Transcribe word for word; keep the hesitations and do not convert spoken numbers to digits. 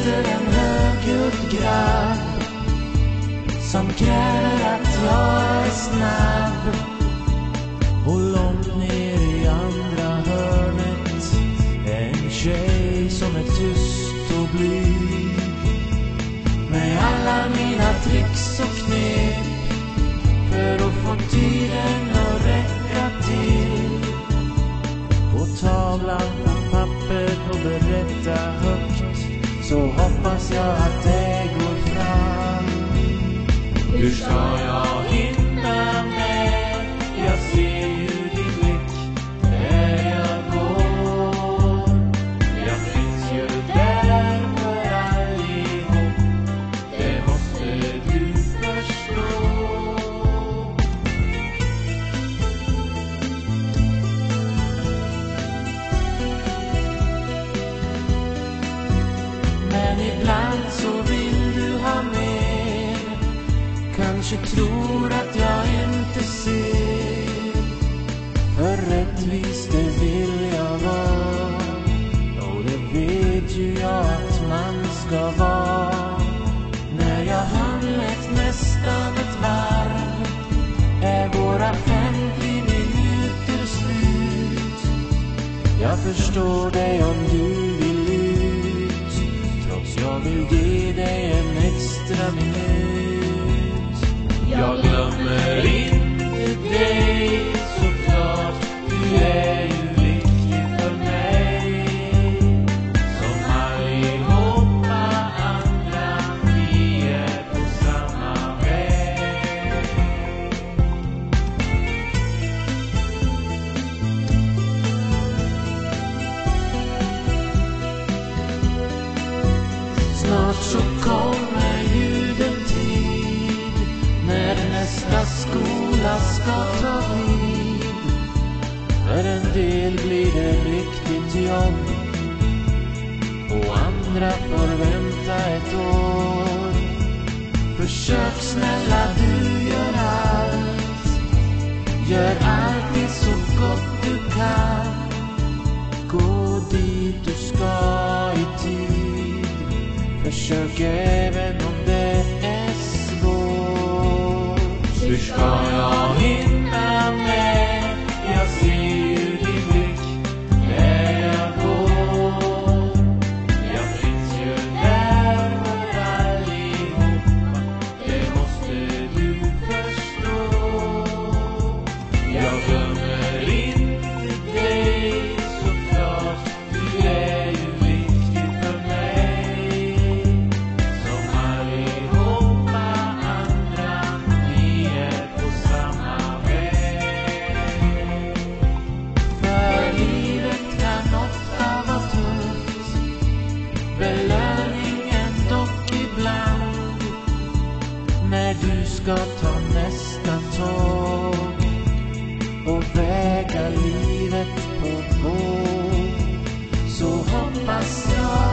efter en högljudd grabb som kräver att jag är snabb. Och långt ner i andra hörnet en tjej som är tyst och blyg, med alla mina tricks och knep för att få tiden att räcka till. På tavlan och papper och berätta högt, så hoppas jag att det går fram. Hur ska jag hinna med? Jag ser ju din blick där jag går. Jag finns ju där för allihop, det måste du förstå. Men ibland så vill du ha mer, kanske tror att jag inte ser. För rättvis det vill jag vara, och det vet ju jag att man ska vara. När jag handlat nästan ett varv är våra femtio minuter slut. Jag förstår dig om du vill ut, trots jag vill ge dig en extra minut. Jag glömmer inte dig, såklart, du är ju viktig för mig. Som allihopa andra, vi är på samma väg. Snart så kommer ju den tid när nästa skola ska ta vid. För en del blir det riktigt jobb och andra får vänta ett år. Försök snälla du, gör allt, gör alltid så gott du kan. Gå dit du ska i tid, försök även om det är svårt. Hur ska jag hinna med? Jag ser ju din blick där jag går. Jag finns ju där för allihopa, det måste du förstå. Jag glömmer inte dig, såklart, du är ju viktig för mig. Som allihopa andra, vi är på samma väg. För livet kan ofta vara tufft, belöningen dock ibland. När du ska ta nästa tåg och väga livet på våg, så hoppas jag